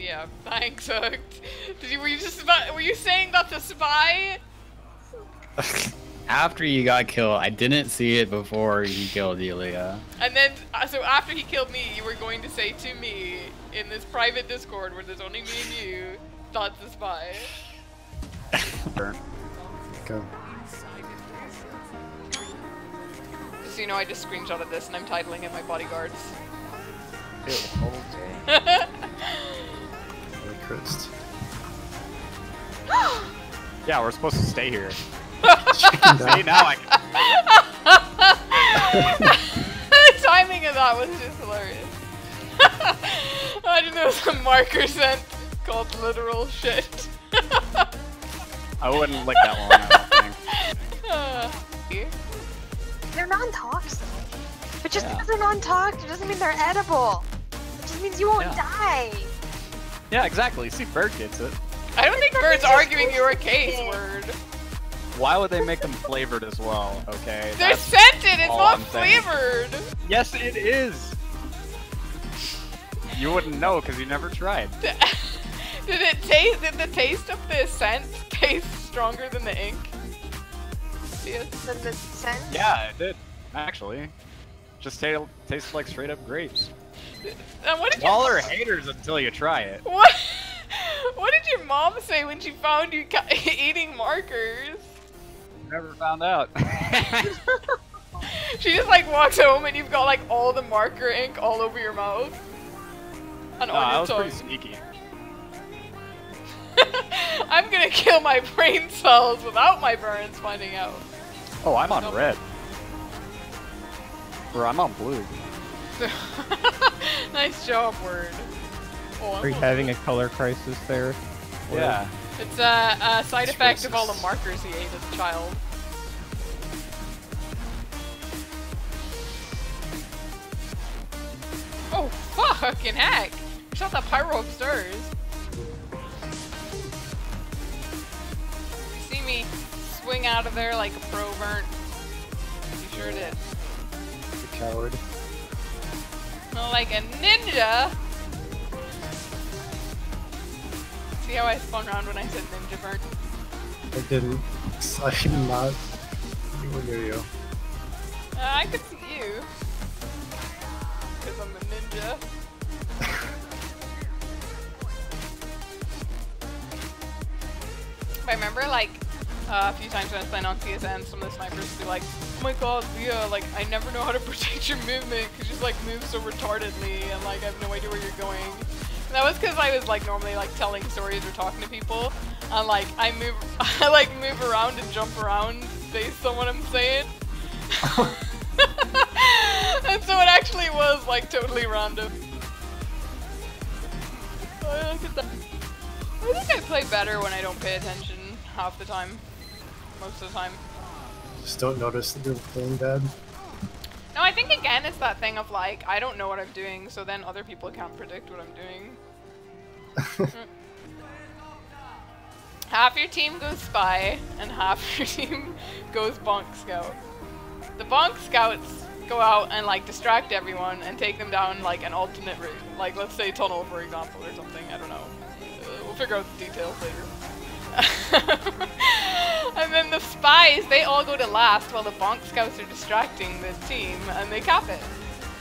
Yeah, thanks, Hooked. Were you saying that's a spy? After you got killed, I didn't see it before he killed Elia. And then, so after he killed me, you were going to say to me, in this private Discord where there's only me and you, that's a spy. Go. Just so you know, I just screenshotted this and I'm titling it my bodyguards. Ew, okay. Really crits. Yeah, we're supposed to stay here. Chicken See, now I can. The timing of that was just hilarious. I didn't know it was a marker sent called literal shit. I wouldn't lick that one, I don't think. They're non-toxic. But just because they're non-toxic doesn't mean they're edible. It just means you won't die. Yeah, exactly. See, Bird gets it. I don't think Bird's arguing your case, Word. Why would they make them flavored as well? Okay. They're that's scented, it's all not I'm saying. flavored! Yes, it is. You wouldn't know because you never tried. Did the taste of the scent taste stronger than the ink? Yes. The scent? Yeah, it did. Actually. Just tastes like straight up grapes. And what did Y'all are haters until you try it. What did your mom say when she found you eating markers? Never found out. She just like walks home and you've got like all the marker ink all over your mouth. And on I your was tongue. pretty sneaky. I'm gonna kill my brain cells without my parents finding out. Oh, I'm on red. Or I'm on blue. Nice job, Word. Oh, Are you having a color crisis there? Yeah. It's a side effect of all the markers he ate as a child. Oh, fucking heck! Shot that pyro upstairs. You see me swing out of there like a pro burnt? You sure did. You coward. Not like a ninja! See how I spun around when I said ninja burnt? I didn't. I did not. Anywhere near you. I could see you. Because I'm a ninja. I remember, like, a few times when I was playing on CSN, some of the snipers would be like, oh my god, Leah, like, I never know how to predict your movement because you just, like, move so retardedly and, like, I have no idea where you're going. And that was because I was, like, normally, like, telling stories or talking to people, and, like, I like, move around and jump around based on what I'm saying. And so it actually was, like, totally random. Oh, look at that. I think I play better when I don't pay attention half the time. Most of the time. Just don't notice that you're playing bad. No, I think again it's that thing of like, I don't know what I'm doing, so then other people can't predict what I'm doing. Half your team goes spy, and half your team goes bonk scout. The bonk scouts go out and like distract everyone and take them down like an alternate route. Like let's say tunnel for example or something, I don't know. We'll figure out the details later. And then the spies, they all go to last while the bonk scouts are distracting the team and they cap it.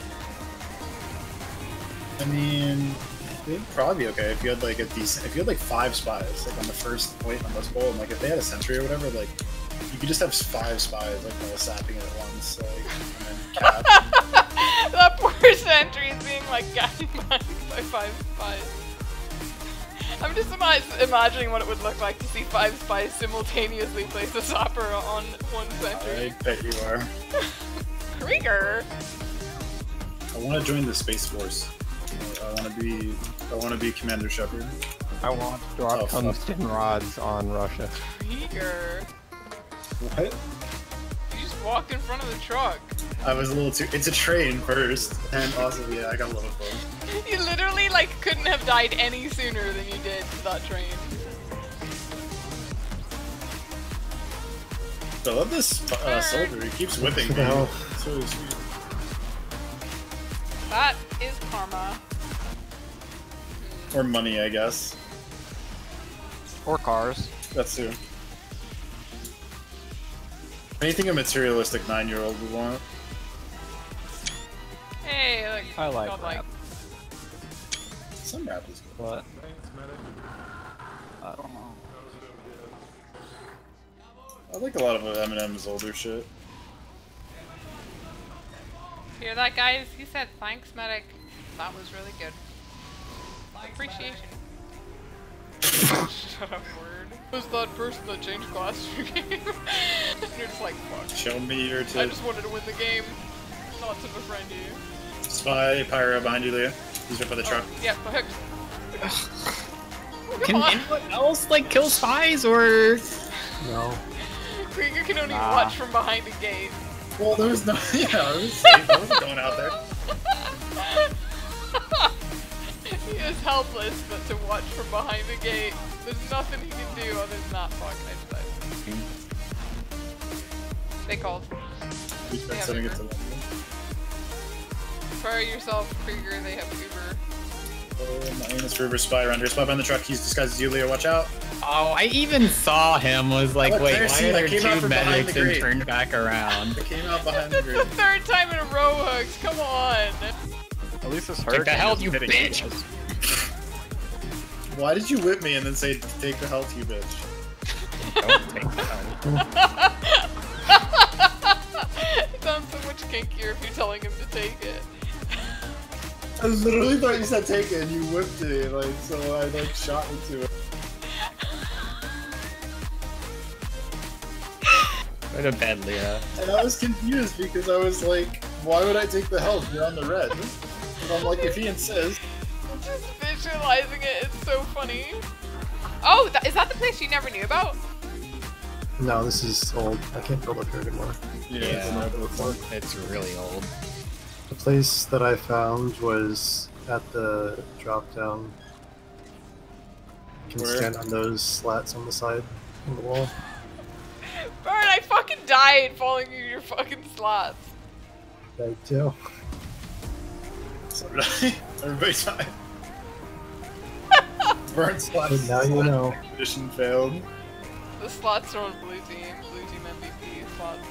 I mean, it'd probably be okay if you had like a decent, if you had like 5 spies like on the first point on this bowl, and like if they had a sentry or whatever, like you could just have 5 spies like all sapping it at once, like, and then cap. That poor sentry is being like gassing by 5 spies. I'm just imagining what it would look like to see 5 spies simultaneously place a sapper on one sentry. I bet you are. Krieger! I want to join the Space Force. I want to be Commander Shepard. I want to drop tungsten rods on Russia. Krieger! What? You just walked in front of the truck. I was a little too. It's a train first, and also yeah, I got a little close. You literally like couldn't have died any sooner than you did to that train. I love this soldier. He keeps whipping me. No. It's really sweet. That is karma. Or money, I guess. Or cars. That's too. Anything a materialistic 9-year-old would want. Hey, like, I like God, rap. Some rap is good. What? I don't know. I like a lot of Eminem's older shit. Hear that, guys? He said thanks, medic. That was really good. Appreciation. Shut up, word. Who's that person that changed class to your game? And you're just like, fuck. Show me your I tip. just wanted to win the game, not to befriend you. Spy, Pyro behind you, Leah. He's right by the truck. Oh, yeah, go ahead. Can Come on. anyone else like kill spies or? No. Krieger can only Nah. watch from behind a gate. Well, there was no. Yeah, it was safe. I wasn't going out there. He is helpless, but to watch from behind a gate, there's nothing he can do other than that. Fuck, I just died. They called. He's been Yeah, sending it to Uber. London. Fire yourself, Krieger, they have Uber. Oh, my anus River Spy around here. Spy behind the truck. He's disguised as you, Leah. Watch out. Oh, I even saw him. Was like, Look, wait, there, why see, are that there came out two from behind medics the and grate. turned back around? They came out behind the It's the grid. third time in a row, Hooks, come on! At least this Take hurricane the health, is you hitting bitch! us. Why did you whip me and then say, take the health, you bitch? Don't take the health. It sounds so much kinkier if you're telling him to take it. I literally thought you said take it and you whipped it, like, so I, like, shot into it. Go to bed, Leah. And I was confused because I was like, why would I take the health? You're on the red. And I'm like, if he insists. I'm just visualizing it, it's so funny. Oh, is that the place you never knew about? No, this is old. I can't build up here anymore. Yeah. It's really old. The place that I found was at the drop down. You can Where? stand on those slats on the side of the wall. Bird, I fucking died falling in your fucking slots. I do. So did I. Everybody died. Burn slots. But now you know. Mission failed. The slots are on blue team MVP slots.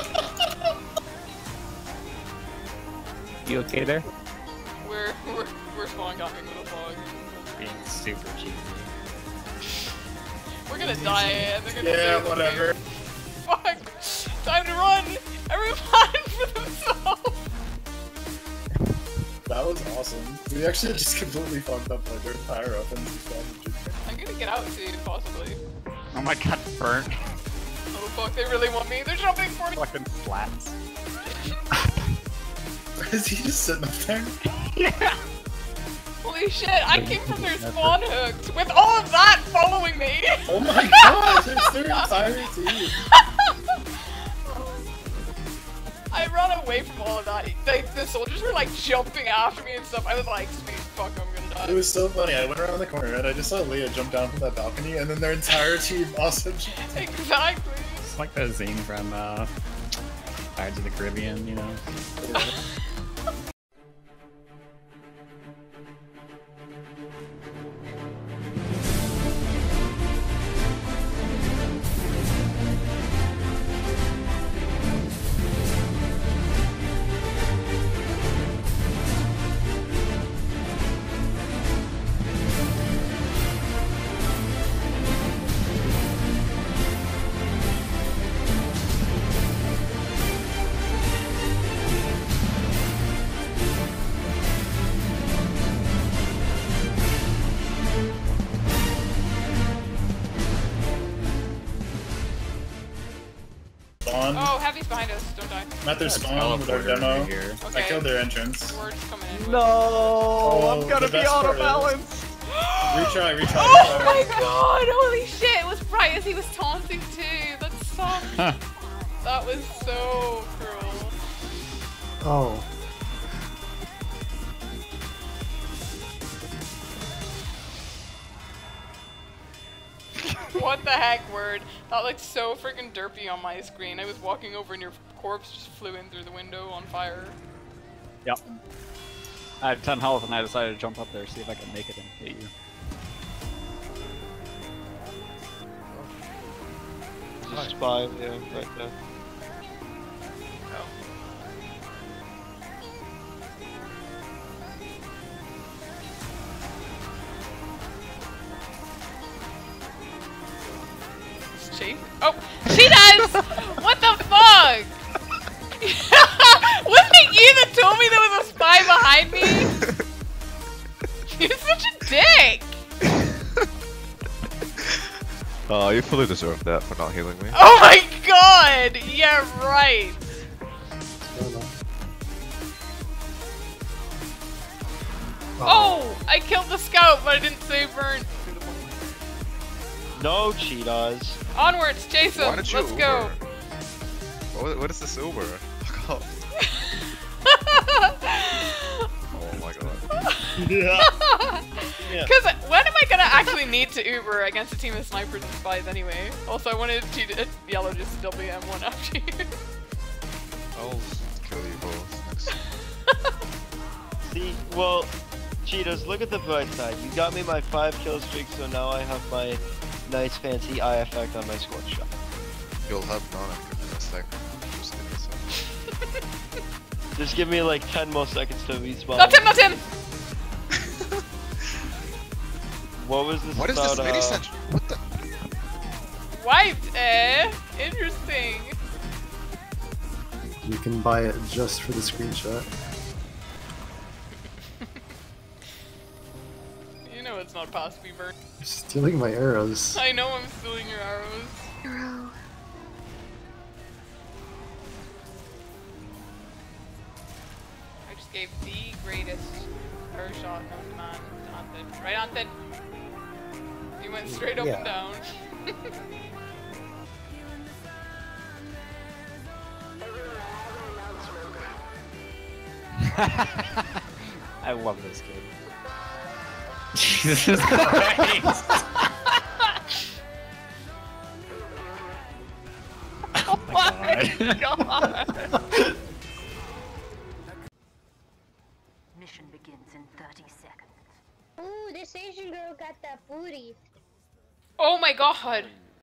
You okay there? We're spawn camping with a fog. Being super cheesy. We're gonna die and they're gonna Yeah, save us whatever. here. Fuck! Time to run! Everyone for themselves! That was awesome. We actually just completely fucked up like their pyro up and I'm gonna get out soon, possibly. Oh my god, burnt. Oh fuck, they really want me. They're jumping for me! Fucking flats. Is he just sitting up there? Yeah. Holy shit, I came from their spawn hooks with all of that following me! Oh my god, it's their entire team. I ran away from all of that. The soldiers were like jumping after me and stuff. I was like, sweet, fuck, I'm gonna die. It was so funny. I went around the corner and I just saw Leah jump down from that balcony and then their entire team also jumped. Exactly. It's like that scene from Pirates of the Caribbean, you know? Spawn. Oh, Heavy's behind us. Don't die. I'm at their spawn with our Teleporter demo. over here. Okay. I killed their entrance. We're just coming in. No, Oh, I'm gonna the be best out part of is- balance. Retry, retry, Oh retry. my god! Holy shit! It was bright as he was taunting too. That sucked. Huh. That was so cruel. Oh. What the heck, word? That looked so freaking derpy on my screen. I was walking over and your corpse just flew in through the window on fire. Yep. I had 10 health and I decided to jump up there, see if I can make it and hit you. There's a spy, yeah, right there. She? Oh, she does! What the fuck? Wasn't it you that told me there was a spy behind me? You're such a dick! Oh, you fully deserve that for not healing me. Oh my god! Yeah, right. Oh! I killed the scout, but I didn't save Vern. No cheetahs. Onwards, chase him. Why did you Let's go. Uber? What is this Uber? Fuck off. Oh my god. Yeah. Because when am I gonna actually need to Uber against a team of snipers and spies anyway? Also, I wanted Yellow just WM1 after you. I'll kill you both next. See, well, cheetahs, look at the bright side. You got me my 5 kill streak, so now I have my nice fancy eye effect on my squad shot. You'll have none in a second. Just give me a second. Just give me like 10 more seconds to respawn. Not him, not him! What was this What is about, this mini sentry? What the? Wiped, eh? Interesting. You can buy it just for the screenshot. You know it's not possibly Vern. You're stealing my arrows. I know I'm stealing your arrows. Hero. I just gave the greatest air shot known to man to Anthony. Right, Anthony? You went straight up and down. I love this kid. Jesus Christ! Oh my god! Mission begins in 30 seconds. Ooh, this Asian girl got that booty. Oh my god!